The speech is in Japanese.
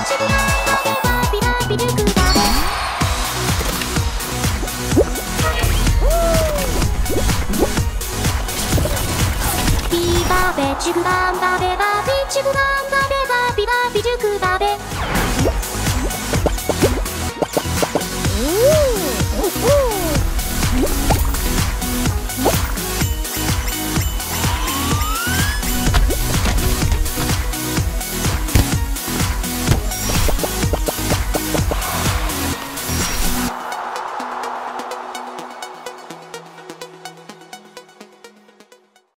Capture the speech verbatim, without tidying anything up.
チグバンバベバビチグバンバベバビバビジュクバベ。